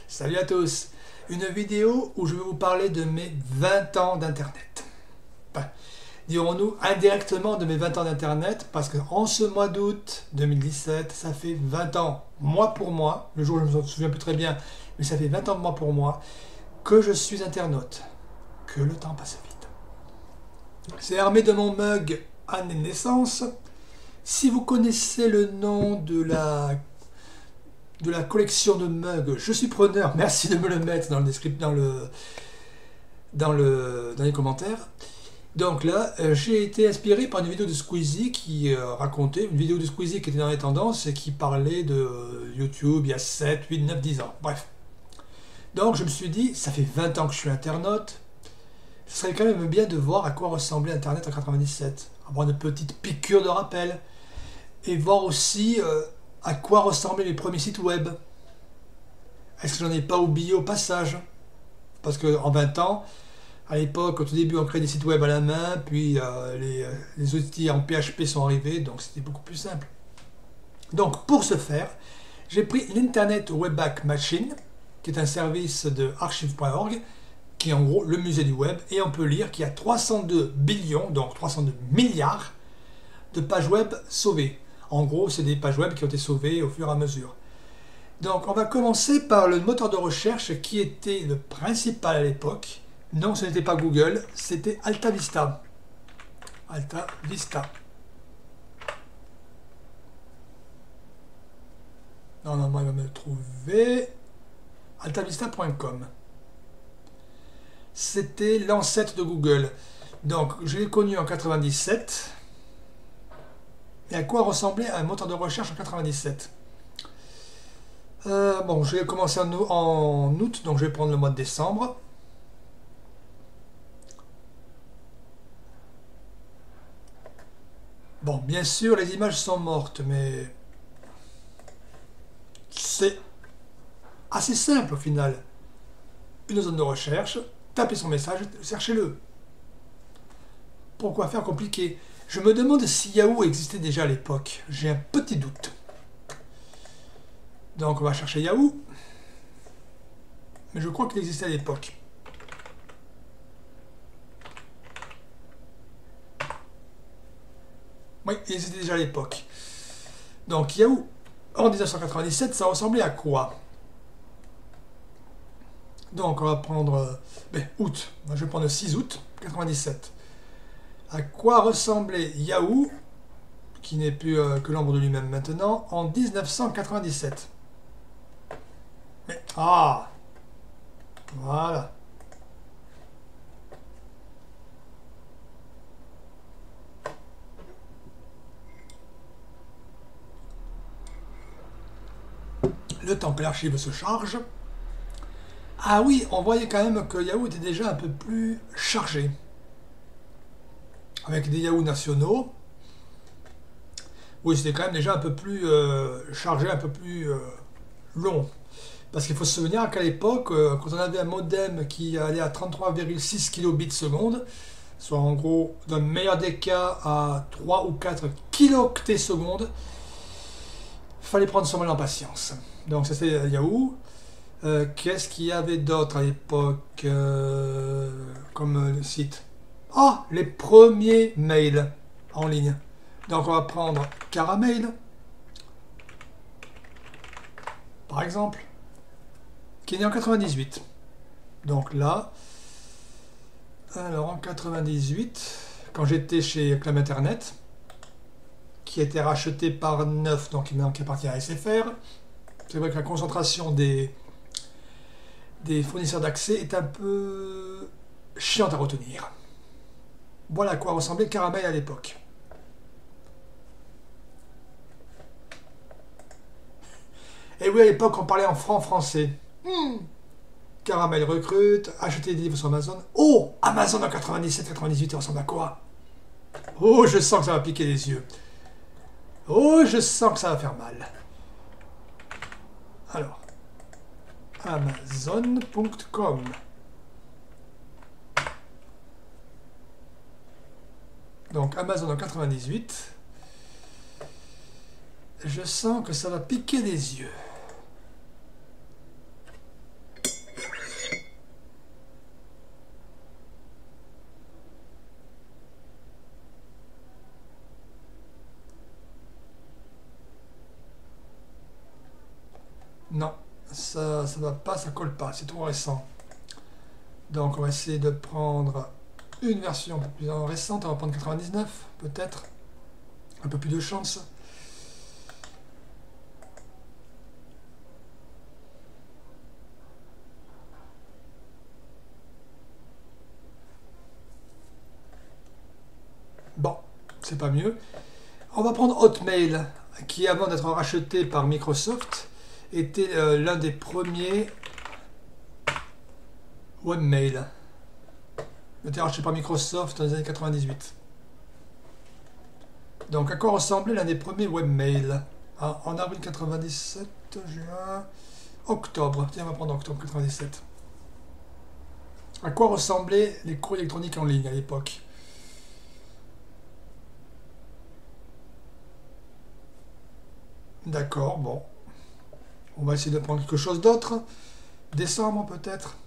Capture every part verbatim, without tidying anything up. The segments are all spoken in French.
Salut à tous. Une vidéo où je vais vous parler de mes vingt ans d'internet. Enfin, dirons-nous indirectement de mes vingt ans d'internet parce qu'en ce mois d'août deux mille dix-sept, ça fait vingt ans, mois pour mois, le jour je ne me souviens plus très bien, mais ça fait vingt ans de mois pour moi que je suis internaute. Que le temps passe vite. C'est armé de mon mug année de naissance. Si vous connaissez le nom de la de la collection de mugs, je suis preneur, merci de me le mettre dans le descriptif, dans le dans le dans les commentaires. Donc là, euh, j'ai été inspiré par une vidéo de Squeezie qui euh, racontait, une vidéo de Squeezie qui était dans les tendances et qui parlait de euh, YouTube il y a sept, huit, neuf, dix ans. Bref. Donc je me suis dit, ça fait vingt ans que je suis internaute, ce serait quand même bien de voir à quoi ressemblait Internet en quatre-vingt-dix-sept. Avoir une petite piqûre de rappel. Et voir aussi euh, à quoi ressemblaient les premiers sites web. Est-ce que j'en ai pas oublié au passage? Parce qu'en vingt ans, à l'époque, au tout début, on créait des sites web à la main, puis euh, les, les outils en P H P sont arrivés, donc c'était beaucoup plus simple. Donc pour ce faire, j'ai pris l'Internet Webback Machine, qui est un service de archive point org, qui est en gros le musée du web, et on peut lire qu'il y a trois cent deux billions, donc trois cent deux milliards, de pages web sauvées. En gros, c'est des pages web qui ont été sauvées au fur et à mesure. Donc, on va commencer par le moteur de recherche qui était le principal à l'époque. Non, ce n'était pas Google, c'était Alta Vista. Alta Vista. Normalement, il va me le trouver. alta vista point com. C'était l'ancêtre de Google. Donc, je l'ai connu en quatre-vingt-dix-sept. Et à quoi ressemblait un moteur de recherche en quatre-vingt-dix-sept? euh, Bon, je vais commencer en, en août, donc je vais prendre le mois de décembre. Bon, bien sûr, les images sont mortes, mais c'est assez simple au final. Une zone de recherche, tapez son message, cherchez-le. Pourquoi faire compliqué? Je me demande si Yahoo existait déjà à l'époque. J'ai un petit doute. Donc on va chercher Yahoo. Mais je crois qu'il existait à l'époque. Oui, il existait déjà à l'époque. Donc Yahoo, en mille neuf cent quatre-vingt-dix-sept, ça ressemblait à quoi? Donc on va prendre euh, ben, août. Moi, je vais prendre le six août quatre-vingt-dix-sept. À quoi ressemblait Yahoo, qui n'est plus euh, que l'ombre de lui-même maintenant, en mille neuf cent quatre-vingt-dix-sept? Mais, ah, voilà. Le temps que l'archive se charge. Ah oui, on voyait quand même que Yahoo était déjà un peu plus chargé. Avec des Yahoo nationaux. Oui, c'était quand même déjà un peu plus euh, chargé, un peu plus euh, long. Parce qu'il faut se souvenir qu'à l'époque, euh, quand on avait un modem qui allait à trente-trois virgule six kilobits seconde, soit en gros, dans le meilleur des cas, à trois ou quatre kilooctets seconde, il fallait prendre son mal en patience. Donc ça c'était Yahoo. Euh, Qu'est-ce qu'il y avait d'autre à l'époque euh, comme euh, site? Ah, les premiers mails en ligne. Donc on va prendre Caramel, par exemple, qui est né en quatre-vingt-dix-huit. Donc là, alors en quatre-vingt-dix-huit, quand j'étais chez Club Internet, qui a été racheté par Neuf, donc maintenant qui appartient à S F R, c'est vrai que la concentration des, des fournisseurs d'accès est un peu chiante à retenir. Voilà à quoi ressemblait Caramel à l'époque. Et oui, à l'époque, on parlait en franc français. Hmm. Caramel recrute, acheter des livres sur Amazon. Oh, Amazon en quatre-vingt-dix-sept quatre-vingt-dix-huit, ça ressemble à quoi? Oh, je sens que ça va piquer les yeux. Oh, je sens que ça va faire mal. Alors, amazon point com. Donc, Amazon en quatre-vingt-dix-huit. Je sens que ça va piquer les yeux. ça ça va pas, ça colle pas, c'est trop récent. Donc on va essayer de prendre une version un peu plus récente, on va prendre quatre-vingt-dix-neuf peut-être, un peu plus de chance. Bon, c'est pas mieux. On va prendre Hotmail, qui avant d'être racheté par Microsoft, était euh, l'un des premiers webmail. Il a été racheté par Microsoft dans les années quatre-vingt-dix-huit. Donc à quoi ressemblait l'un des premiers webmail? Ah, en avril quatre-vingt-dix-sept, juin, octobre. Tiens, on va prendre octobre quatre-vingt-dix-sept. À quoi ressemblaient les courriers électroniques en ligne à l'époque? D'accord, bon. On va essayer de prendre quelque chose d'autre. Décembre peut-être.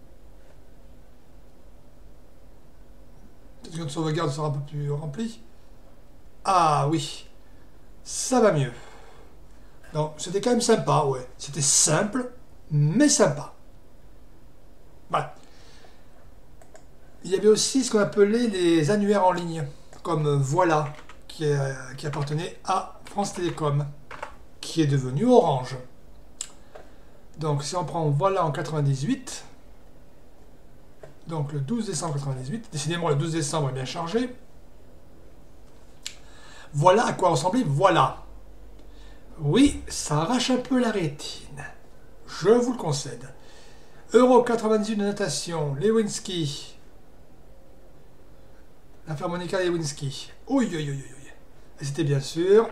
Peut-être que notre sauvegarde sera un peu plus remplie. Ah oui, ça va mieux. Donc c'était quand même sympa, ouais. C'était simple, mais sympa. Voilà. Il y avait aussi ce qu'on appelait les annuaires en ligne, comme Voilà, qui, est, qui appartenait à France Télécom, qui est devenu Orange. Donc si on prend Voilà en quatre-vingt-dix-huit, donc le douze décembre quatre-vingt-dix-huit, décidément le douze décembre est bien chargé. Voilà à quoi ressemblait Voilà. Oui, ça arrache un peu la rétine. Je vous le concède. Euro quatre-vingt-dix-huit de notation, Lewinsky. La harmonica Lewinsky. Oui, oui, oui, oui. Et c'était bien sûr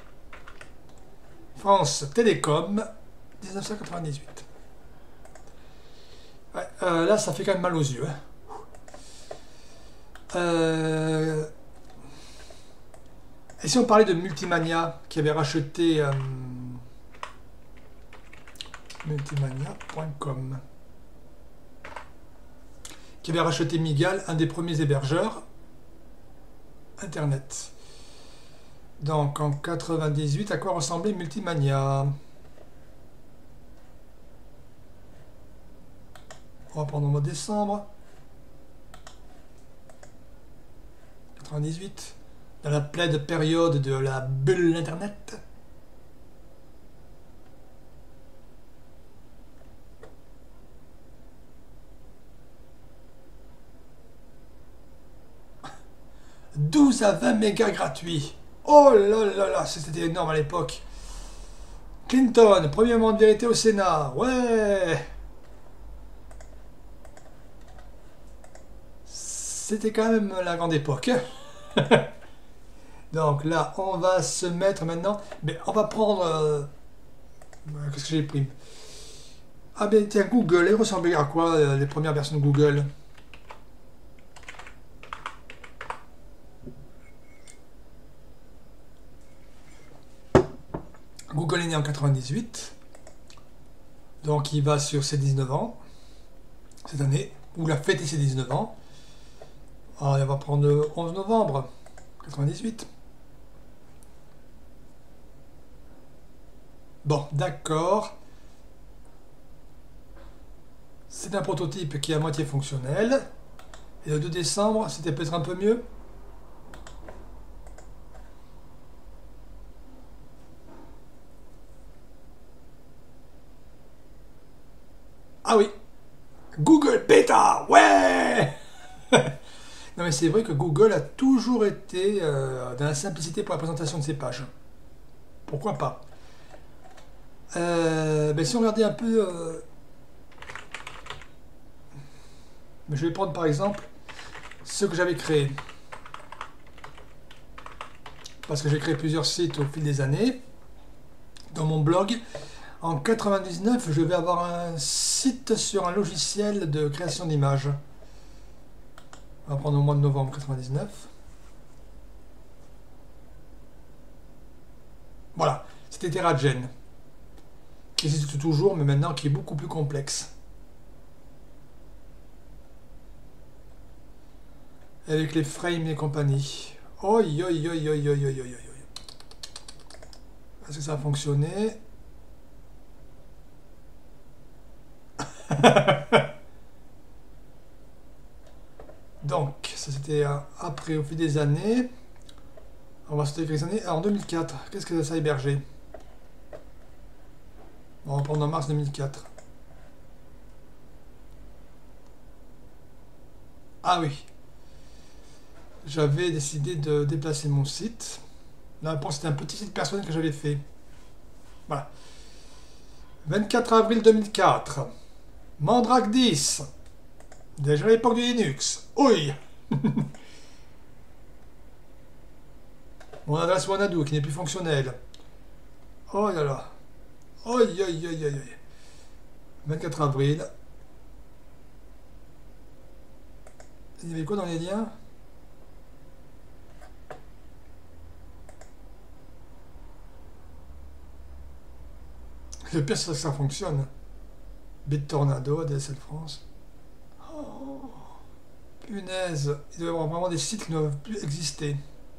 France Télécom, mille neuf cent quatre-vingt-dix-huit. Ouais, euh, là, ça fait quand même mal aux yeux. Hein. Euh... Et si on parlait de Multimania, qui avait racheté euh, multimania point com, qui avait racheté Migal, un des premiers hébergeurs Internet. Donc en quatre-vingt-dix-huit, à quoi ressemblait Multimania? On va prendre au mois de décembre. quatre-vingt-dix-huit. Dans la pleine période de la bulle Internet. douze à vingt mégas gratuits. Oh là là là, c'était énorme à l'époque. Clinton, premier moment de vérité au Sénat. Ouais. C'était quand même la grande époque. Donc là, on va se mettre maintenant. Mais on va prendre. Euh, Qu'est-ce que j'ai pris? Ah ben tiens, Google. Il ressemblait à quoi euh, les premières versions de Google? Google est né en quatre-vingt-dix-huit. Donc il va sur ses dix-neuf ans. Cette année. Ou la fête et ses dix-neuf ans. Alors, on va prendre le onze novembre quatre-vingt-dix-huit. Bon, d'accord. C'est un prototype qui est à moitié fonctionnel. Et le deux décembre, c'était peut-être un peu mieux. Ah oui. Google Beta, ouais. Non mais c'est vrai que Google a toujours été euh, dans la simplicité pour la présentation de ses pages. Pourquoi pas? euh, ben, Si on regardait un peu... Euh, je vais prendre par exemple ce que j'avais créé. Parce que j'ai créé plusieurs sites au fil des années. Dans mon blog, en quatre-vingt-dix-neuf, je vais avoir un site sur un logiciel de création d'images. On va prendre au mois de novembre quatre-vingt-dix-neuf. Voilà, c'était TerraGen, qui existe toujours, mais maintenant qui est beaucoup plus complexe. Avec les frames et compagnie. Oi, oi, oi, oi, oi, oi, oi, oi. Est-ce que ça a fonctionné? Donc, ça c'était euh, après, au fil des années. On va sauter quelques années. Alors, en deux mille quatre, qu'est-ce que ça a hébergé? On va prendre en mars deux mille quatre. Ah oui. J'avais décidé de déplacer mon site. Là, pour c'était un petit site personnel que j'avais fait. Voilà. vingt-quatre avril deux mille quatre. Mandrake dix. Déjà à l'époque du Linux. Oui. Mon adresse Wanadu qui n'est plus fonctionnelle. Oh là là. Aïe aïe aïe aïe aïe. vingt-quatre avril. Il y avait quoi dans les liens? Le pire, c'est que ça fonctionne. BitTornado, A D S L France. Oh, punaise. Il doit y avoir vraiment des sites qui ne doivent plus exister.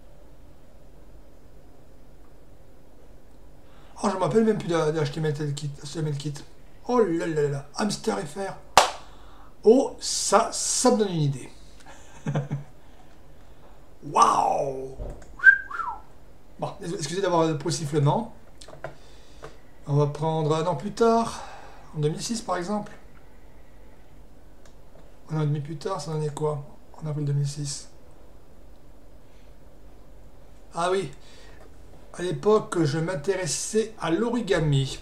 Oh, je ne me rappelle même plus de H T M L kit. H T M L kit. Oh là là là. Hamster F R. Oh, ça, ça me donne une idée. Waouh. Bon, excusez d'avoir le sifflement. On va prendre un an plus tard, en deux mille six par exemple. Un an et demi plus tard, ça en est quoi? En avril deux mille six. Ah oui, à l'époque, je m'intéressais à l'origami.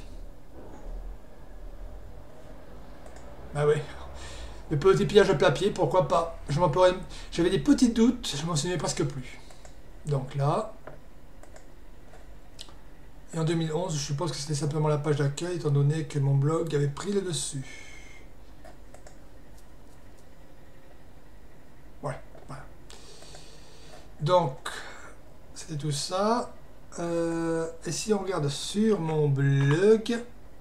Ah oui, le petit pillage de papier, pourquoi pas? Je m'en pourrais... J'avais des petits doutes, je m'en souvenais presque plus. Donc là... Et en deux mille onze, je suppose que c'était simplement la page d'accueil, étant donné que mon blog avait pris le dessus. Ouais, voilà. Donc, c'était tout ça. Euh, et si on regarde sur mon blog,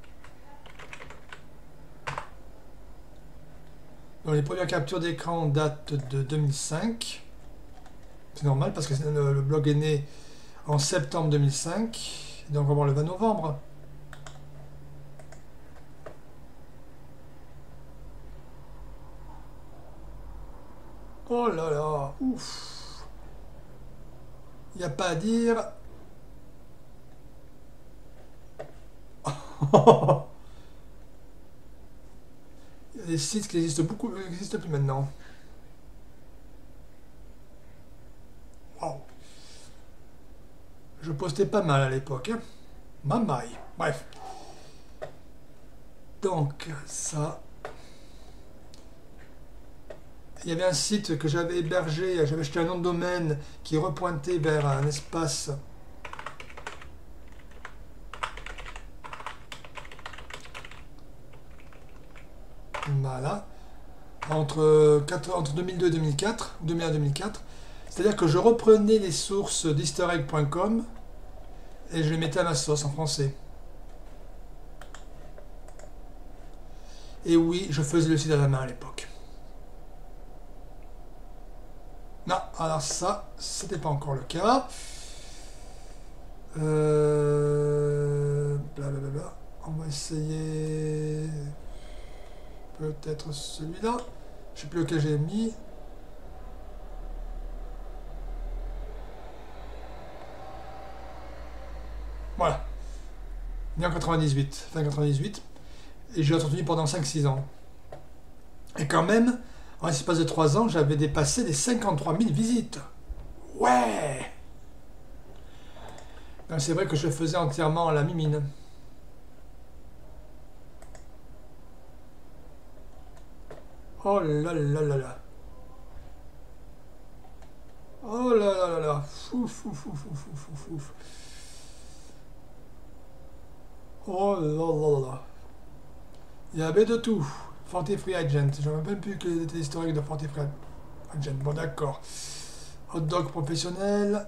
donc les premières captures d'écran datent de deux mille cinq. C'est normal parce que le, le blog est né en septembre deux mille cinq. Donc on va voir le vingt novembre. Oh là là, ouf. Il n'y a pas à dire. Il y a des sites qui existent beaucoup, qui n'existent plus maintenant. Waouh. Je postais pas mal à l'époque. Hein. Mamaï. Bref. Donc, ça. Il y avait un site que j'avais hébergé, j'avais acheté un nom de domaine qui repointait vers un espace. Voilà. Entre, entre deux mille deux et deux mille quatre, deux mille un et deux mille quatre. C'est-à-dire que je reprenais les sources d'easteregg point com et je les mettais à ma sauce en français. Et oui, je faisais le site à la main à l'époque. Non, alors ça, c'était pas encore le cas. Euh... Blablabla. On va essayer... Peut-être celui-là. Je sais plus lequel j'ai mis. Voilà. Né en quatre-vingt-dix-huit, fin quatre-vingt-dix-huit. Et je l'ai entretenu pendant cinq six ans. Et quand même, en l'espace de trois ans, j'avais dépassé les cinquante-trois mille visites. Ouais! C'est vrai que je faisais entièrement à la mimine. Oh là là là là. Oh là là là là. Fou fou fou fou fou fou fou. Oh là là là. Il y avait de tout. Forty Free Agent. Je ne me rappelle plus quel était l'historique de Forty Free Agent. Bon d'accord. Hot dog professionnel.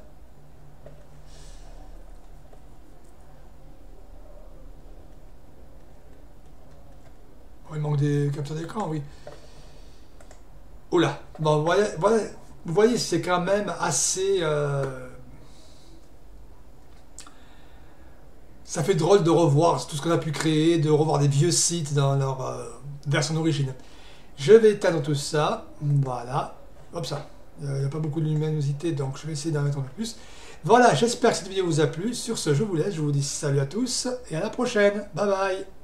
Oh, il manque des captures d'écran, oui. Oula. Bon, voilà, voilà. Vous voyez, c'est quand même assez... Euh... ça fait drôle de revoir tout ce qu'on a pu créer, de revoir des vieux sites dans leur euh, version d'origine. Je vais éteindre tout ça, voilà, hop ça, il n'y a pas beaucoup de luminosité, donc je vais essayer d'en mettre un peu plus. Voilà, j'espère que cette vidéo vous a plu. Sur ce, je vous laisse, je vous dis salut à tous et à la prochaine. Bye bye.